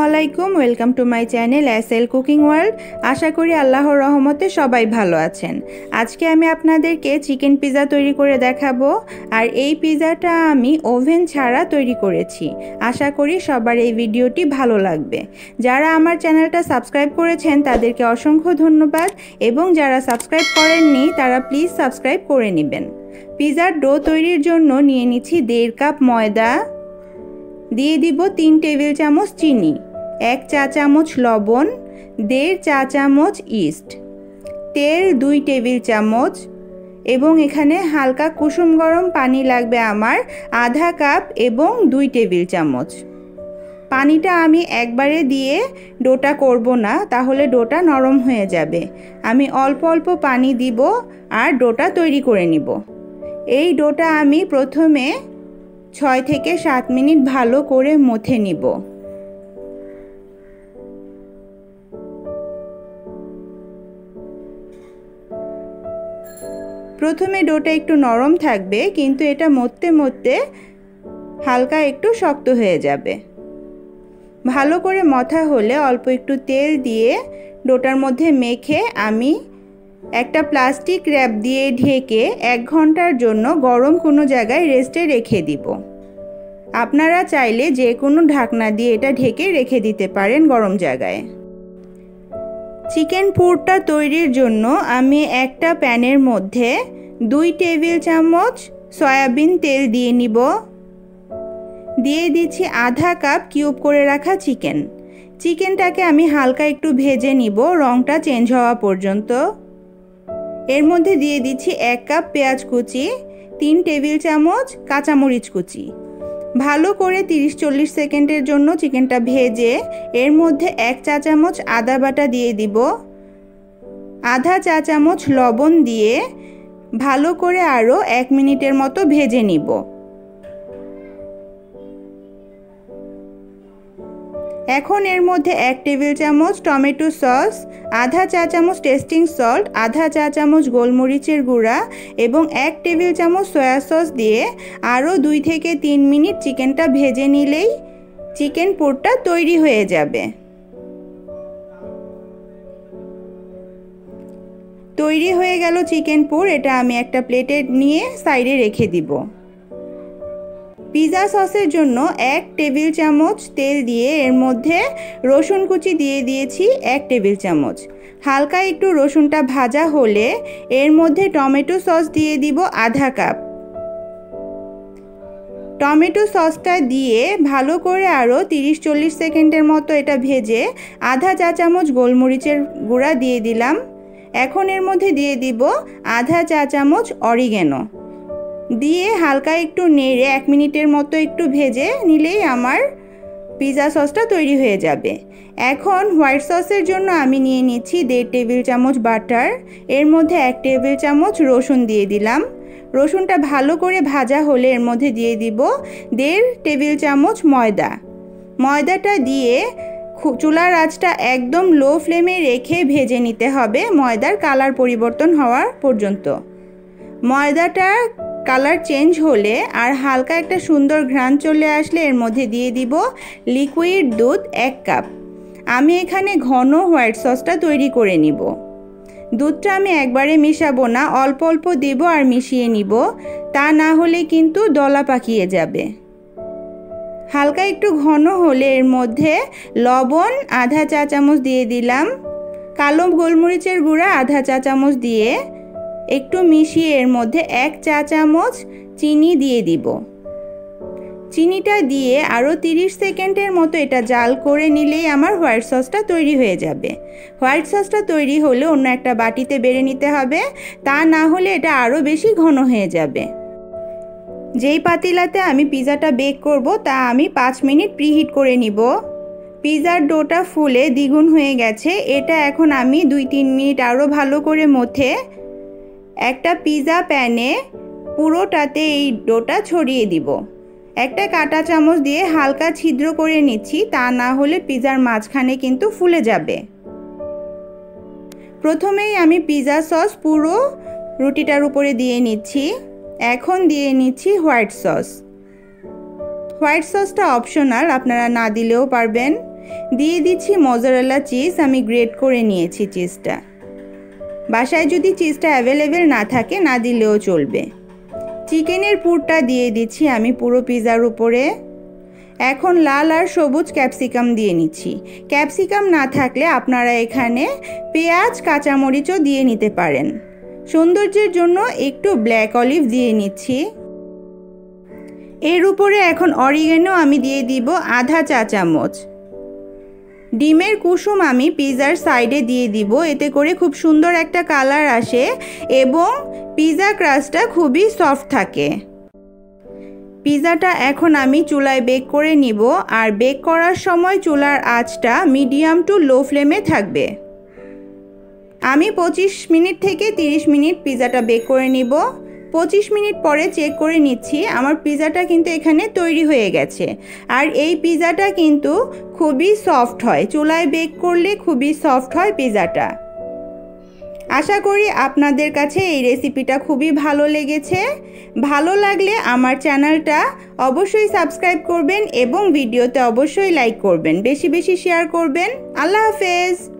আলাইকুম, welcome to my channel SL cooking world. আশা করি আল্লাহর রহমতে সবাই ভালো আছেন। আজকে আমি আপনাদেরকে চিকেন পিৎজা তৈরি করে দেখাবো। আর এই পিৎজাটা আমি ওভেন ছাড়া তৈরি করেছি। আশা করি সবার এই ভিডিওটি ভালো লাগবে। যারা আমার চ্যানেলটা সাবস্ক্রাইব করেছেন তাদেরকে অসংখ্য ধন্যবাদ, এবং যারা সাবস্ক্রাইব করেননি তারা প্লিজ সাবস্ক্রাইব করে নেবেন। পিৎজার ডো তৈরির জন্য নিয়ে নিচ্ছি 1.5 কাপ ময়দা, দিয়ে দিব 3 টেবিল চামচ চিনি, 1 চা চামচ লবণ, 1.5 চা চামচ ইস্ট, তেল 2 টেবিল চামচ, এবং এখানে হালকা কুসুম গরম পানি লাগবে আমার আধা কাপ এবং 2 টেবিল চামচ। পানিটা আমি একবারে দিয়ে ডোটা করব না, তাহলে ডোটা নরম হয়ে যাবে। আমি অল্প অল্প পানি দিব আর ডোটা তৈরি করে নিব। এই ডোটা আমি প্রথমে 6 থেকে 7 মিনিট ভালো করে মথে নিব। প্রথমে ডোটা একটু নরম থাকবে, কিন্তু এটা মথতে মথতে হালকা একটু শক্ত হয়ে যাবে। ভালো করে মথা হলে অল্প একটু তেল দিয়ে ডোটার মধ্যে মেখে আমি একটা প্লাস্টিক র্যাপ দিয়ে ঢেকে 1 ঘন্টার জন্য গরম কোনো জায়গায় রেস্টে রেখে দিব। আপনারা চাইলে যে কোনো ঢাকনা দিয়ে এটা ঢেকে রেখে দিতে পারেন গরম জায়গায়। চিকেন পুরটা তৈরির জন্য আমি একটা প্যানের মধ্যে 2 টেবিল চামচ সয়াবিন তেল দিয়ে নিব। দিয়ে দিচ্ছি আধা কাপ কিউব করে রাখা চিকেনটাকে আমি হালকা একটু ভেজে নিব রংটা চেঞ্জ হওয়া পর্যন্ত। এর মধ্যে দিয়ে দিচ্ছি 1 কাপ পেঁয়াজ কুচি, 3 টেবিল চামচ কাঁচামরিচ কুচি। ভালো করে 30-40 সেকেন্ডের জন্য চিকেনটা ভেজে এর মধ্যে 1 চা চামচ আদা বাটা দিয়ে দিব, আধা চা চামচ লবণ দিয়ে ভালো করে আরও 1 মিনিটের মতো ভেজে নিব। এখন এর মধ্যে 1 টেবিল চামচ টমেটো সস, আধা চা চামচ টেস্টিং সল্ট, আধা চা চামচ গোলমরিচের গুঁড়া এবং 1 টেবিল চামচ সয়া সস দিয়ে আরও 2 থেকে 3 মিনিট চিকেনটা ভেজে নিলেই চিকেন পুরটা তৈরি হয়ে যাবে। তৈরি হয়ে গেল চিকেন পুর। এটা আমি একটা প্লেটে নিয়ে সাইডে রেখে দিব। পিৎজা সসের জন্য 1 টেবিল চামচ তেল দিয়ে এর মধ্যে রসুন কুচি দিয়ে দিয়েছি 1 টেবিল চামচ। হালকা একটু রসুনটা ভাজা হলে এর মধ্যে টমেটো সস দিয়ে দিব আধা কাপ। টমেটো সসটা দিয়ে ভালো করে আরও 30-40 সেকেন্ডের মতো এটা ভেজে আধা চা চামচ গোলমরিচের গুঁড়া দিয়ে দিলাম। এখন এর মধ্যে দিয়ে দিব আধা চা চামচ অরিগ্যানো দিয়ে হালকা একটু নেড়ে 1 মিনিটের মতো একটু ভেজে নিলেই আমার পিৎজা সসটা তৈরি হয়ে যাবে। এখন হোয়াইট সসের জন্য আমি নিয়ে নিচ্ছি 1.5 টেবিল চামচ বাটার, এর মধ্যে 1 টেবিল চামচ রসুন দিয়ে দিলাম। রসুনটা ভালো করে ভাজা হলে এর মধ্যে দিয়ে দিব 1.5 টেবিল চামচ ময়দাটা দিয়ে চুলার আঁচটা একদম লো ফ্লেমে রেখে ভেজে নিতে হবে ময়দার কালার পরিবর্তন হওয়ার পর্যন্ত। ময়দাটা কালার চেঞ্জ হলে আর হালকা একটা সুন্দর ঘ্রাণ চলে আসলে এর মধ্যে দিয়ে দিব লিকুইড দুধ 1 কাপ। আমি এখানে ঘন হোয়াইট সসটা তৈরি করে নিব। দুধটা আমি একবারে মিশাবো না, অল্প অল্প দেব আর মিশিয়ে নিব, তা না হলে কিন্তু দলা পাকিয়ে যাবে। হালকা একটু ঘন হলে এর মধ্যে লবণ আধা চা চামচ দিয়ে দিলাম, কালো গোলমরিচের গুঁড়া আধা চা চামচ দিয়ে একটু মিশিয়ে এর মধ্যে 1 চা চামচ চিনি দিয়ে দিব। চিনিটা দিয়ে আরও 30 সেকেন্ডের মতো এটা জাল করে নিলেই আমার হোয়াইট সসটা তৈরি হয়ে যাবে। হোয়াইট সসটা তৈরি হলে অন্য একটা বাটিতে বেড়ে নিতে হবে, তা না হলে এটা আরও বেশি ঘন হয়ে যাবে। যেই পাতিলাতে আমি পিৎজাটা বেক করব তা আমি 5 মিনিট প্রিহিট করে নিব। পিৎজার ডোটা ফুলে দ্বিগুণ হয়ে গেছে। এটা এখন আমি 2-3 মিনিট আরও ভালো করে মথে একটা পিৎজা প্যানে পুরোটাতে এই ডোটা ছড়িয়ে দিব। একটা কাঁটা চামচ দিয়ে হালকা ছিদ্র করে নিচ্ছি, তা না হলে পিৎজার মাঝখানে কিন্তু ফুলে যাবে। প্রথমেই আমি পিৎজা সস পুরো রুটিটার উপরে দিয়ে নিচ্ছি। এখন দিয়ে নিচ্ছি হোয়াইট সসটা অপশনাল, আপনারা না দিলেও পারবেন। দিয়ে দিচ্ছি মজারেলা চিজ, আমি গ্রেট করে নিয়েছি চিজটা। বাসায় যদি চিজটা অ্যাভেলেবেল না থাকে না দিলেও চলবে। চিকেনের পুরটা দিয়ে দিচ্ছি আমি পুরো পিৎজার উপরে। এখন লাল আর সবুজ ক্যাপসিকাম দিয়ে নিচ্ছি। ক্যাপসিকাম না থাকলে আপনারা এখানে পেঁয়াজ কাঁচামরিচও দিয়ে নিতে পারেন। সৌন্দর্যের জন্য একটু ব্ল্যাক অলিভ দিয়ে নিচ্ছি। এর উপরে এখন অরিগানো আমি দিয়ে দিব আধা চা চামচ। ডিমের কুসুম আমি পিৎজার সাইডে দিয়ে দিব, এতে করে খুব সুন্দর একটা কালার আসে এবং পিৎজা ক্রাস্টটা খুবই সফট থাকে। পিৎজাটা এখন আমি চুলায় বেক করে নিব, আর বেক করার সময় চুলার আঁচটা মিডিয়াম টু লো ফ্লেমে থাকবে। আমি 25 মিনিট থেকে 30 মিনিট পিৎজাটা বেক করে নিব। 25 মিনিট পরে চেক করে নিচ্ছি, আমার পিৎজাটা কিন্তু এখানে তৈরি হয়ে গেছে। আর এই পিৎজাটা কিন্তু খুবই সফট হয়, চুলায় বেক করলে খুবই সফট হয় পিৎজাটা। আশা করি আপনাদের কাছে এই রেসিপিটা খুবই ভালো লেগেছে। ভালো লাগলে আমার চ্যানেলটা অবশ্যই সাবস্ক্রাইব করবেন এবং ভিডিওতে অবশ্যই লাইক করবেন, বেশি বেশি শেয়ার করবেন। আল্লাহ হাফেজ।